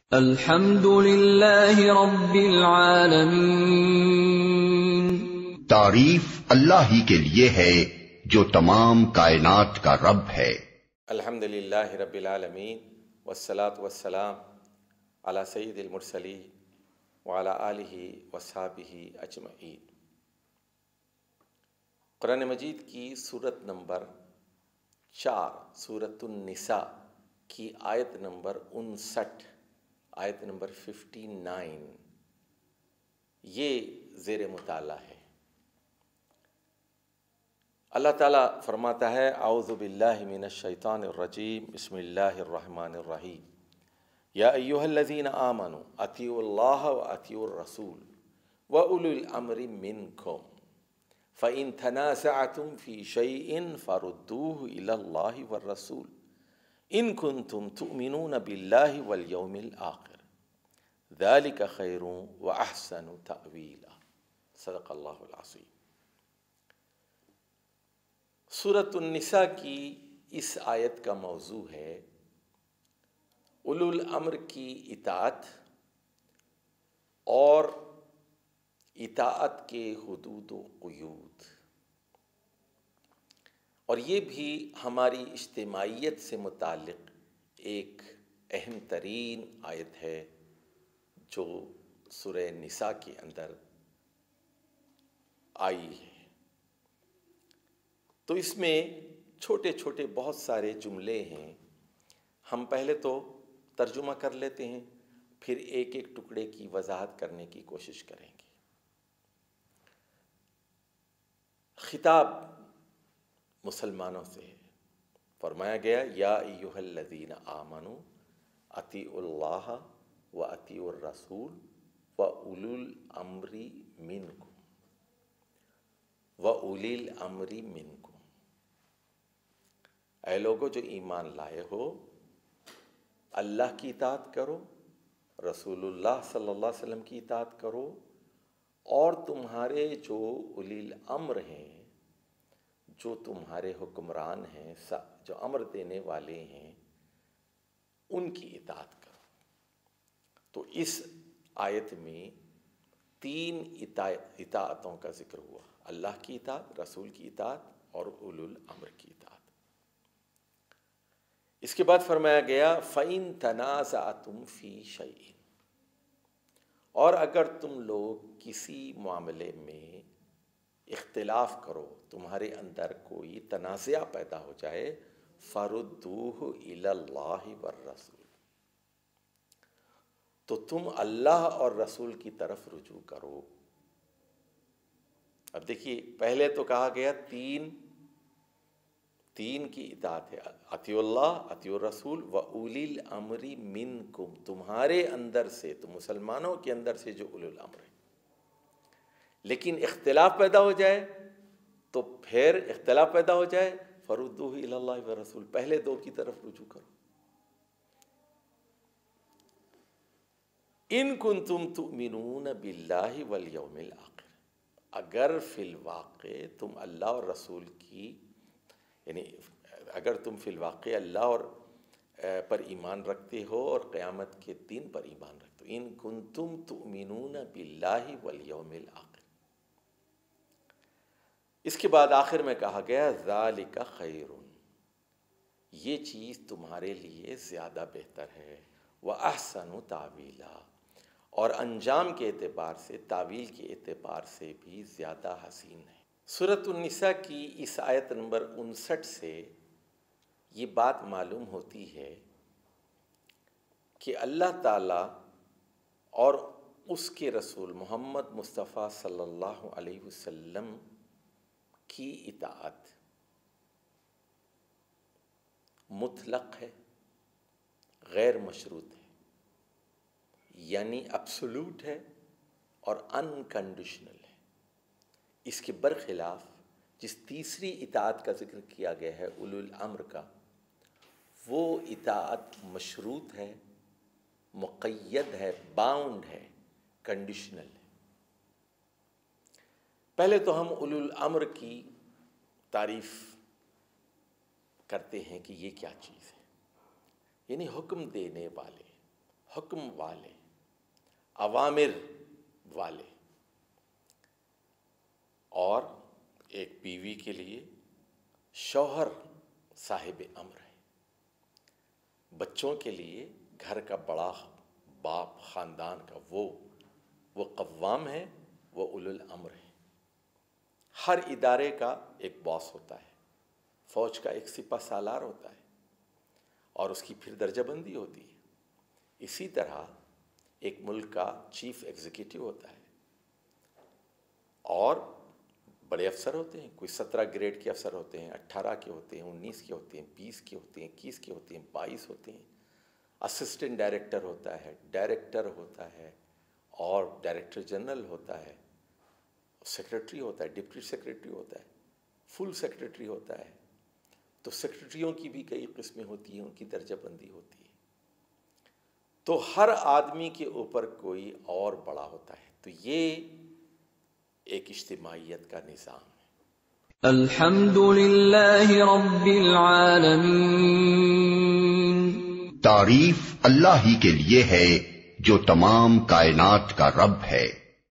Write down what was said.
الحمد للہ رب العالمین، تعریف اللہ ہی کے لیے ہے جو تمام کائنات کا رب ہے۔ الحمد للہ رب العالمین والصلاة والسلام علی سید المرسلین وعلی آلہ وصحبہ اجمعین۔ قرآن مجید کی سورت نمبر 4 سورۃ النساء کی آیت نمبر 59، آیت نمبر 59 یہ زیر مطالعہ ہے۔ اللہ تعالیٰ فرماتا ہے اعوذ باللہ من الشیطان الرجیم، بسم اللہ الرحمن الرحیم، یا ایہا الذین آمنوا اطیعوا اللہ واطیعوا الرسول واولی الامر منکم فإن تنازعتم فی شیء فردوہ الی اللہ والرسول ان کنتم تؤمنون باللہ والیوم الآخر ذلک خیر واحسن تأویلا۔ صدق اللہ العظیم۔ سورۃ النساء کی اس آیت کا موضوع ہے اولو الامر کی اطاعت اور اطاعت کے حدود و قیود، اور یہ بھی ہماری اجتماعیت سے متعلق ایک اہم ترین آیت ہے جو سورہ نساء کے اندر آئی ہے۔ تو اس میں چھوٹے چھوٹے بہت سارے جملے ہیں، ہم پہلے تو ترجمہ کر لیتے ہیں، پھر ایک ایک ٹکڑے کی وضاحت کرنے کی کوشش کریں گے۔ خطاب مسلمانوں سے ہے، فرمایا گیا یا ایھا الذین آمنوا اطیعوا اللہ واطیعوا الرسول واولی الامر منکم واولی الامر منکم، اے لوگو جو ایمان لائے ہو، اللہ کی اطاعت کرو، رسول اللہ صلی اللہ علیہ وسلم کی اطاعت کرو، اور تمہارے جو اولی الامر ہیں، جو تمہارے حکمران ہیں، جو امر دینے والے ہیں، ان کی اطاعت کرو۔ تو اس آیت میں 3 اطاعتوں کا ذکر ہوا، اللہ کی اطاعت، رسول کی اطاعت اور اولو الامر کی اطاعت۔ اس کے بعد فرمایا گیا فَإِن تَنَازَعْتُمْ فِي شَيْءٍ، اور اگر تم لوگ کسی معاملے میں اختلاف کرو، تمہارے اندر کوئی تنازع پیدا ہو جائے، فَرُدُّوهُ إِلَى اللَّهِ وَالرَّسُولِ، تو تم اللہ اور رسول کی طرف رجوع کرو۔ اب دیکھیے، پہلے تو کہا گیا تین کی اطاعت ہے، اطیعوا اللہ، اطیعوا الرسول واولی الامر منکم، تمہارے اندر سے، تو مسلمانوں کے اندر سے جو اولو الامر ہے۔ لیکن اختلاف پیدا ہو جائے تو پھر فردوہ الی اللہ والرسول، پہلے 2 کی طرف رجوع کرو۔ ان کنتم تؤمنون باللہ والیوم الآخر، اگر فی الواقع تم اللہ اور رسول کی، یعنی اگر تم فی الواقع اللہ اور پر ایمان رکھتے ہو اور قیامت کے دن پر ایمان رکھتے ہو، ان کنتم تؤمنون باللہ والیوم الآخر۔ اس کے بعد آخر میں کہا گیا ذالک خیر، یہ چیز تمہارے لیے زیادہ بہتر ہے، واحسن تاویلا، اور انجام کے اعتبار سے، تعویل کے اعتبار سے بھی زیادہ حسین ہے۔ سورۃ النساء کی اس آیت نمبر 59 سے یہ بات معلوم ہوتی ہے کہ اللہ تعالیٰ اور اس کے رسول محمد مصطفیٰ صلی اللہ علیہ وسلم کی اطاعت مطلق ہے، غیر مشروط ہے، یعنی ایبسولوٹ ہے اور انکنڈیشنل ہے۔ اس کے برخلاف جس تیسری اطاعت کا ذکر کیا گیا ہے اولو الامر کا، وہ اطاعت مشروط ہے، مقید ہے، باؤنڈ ہے، کنڈیشنل ہے۔ پہلے تو ہم اولو الامر کی تعریف کرتے ہیں کہ یہ کیا چیز ہے، یعنی حکم دینے والے، حکم والے، اوامر والے، اور ایک بیوی کے لیے شوہر صاحب امر ہے، بچوں کے لیے گھر کا بڑا باپ، خاندان کا وہ قوام ہے، وہ اولو الامر ہے۔ ہر ادارے کا ایک باس ہوتا ہے، فوج کا ایک سپہ سالار ہوتا ہے، اور اس کی پھر درجہ بندی ہوتی ہے۔ اسی طرح ایک ملک کا چیف ایگزیکٹو ہوتا ہے، اور بڑے افسر ہوتے ہیں، کوئی 17 گریڈ کے افسر ہوتے ہیں، 18 کے ہوتے ہیں، 19 کے ہوتے ہیں، 20 کے ہوتے ہیں، 21 کے ہوتے ہیں، 22 ہوتے ہیں۔ اسسٹنٹ ڈائریکٹر ہوتا ہے، ڈائریکٹر ہوتا ہے، اور ڈائریکٹر جنرل ہوتا ہے، سیکریٹری ہوتا ہے، ڈپٹی سیکریٹری ہوتا ہے، فل سیکریٹری ہوتا ہے۔ تو سیکریٹریوں کی بھی کئی قسمیں ہوتی ہیں، ان کی درجہ بندی ہوتی ہے۔ تو ہر آدمی کے اوپر کوئی اور بڑا ہوتا ہے۔ تو یہ ایک اجتماعیت کا نظام ہے۔ الحمد للہ رب العالمین، تعریف اللہ ہی کے لیے ہے جو تمام کائنات کا رب ہے۔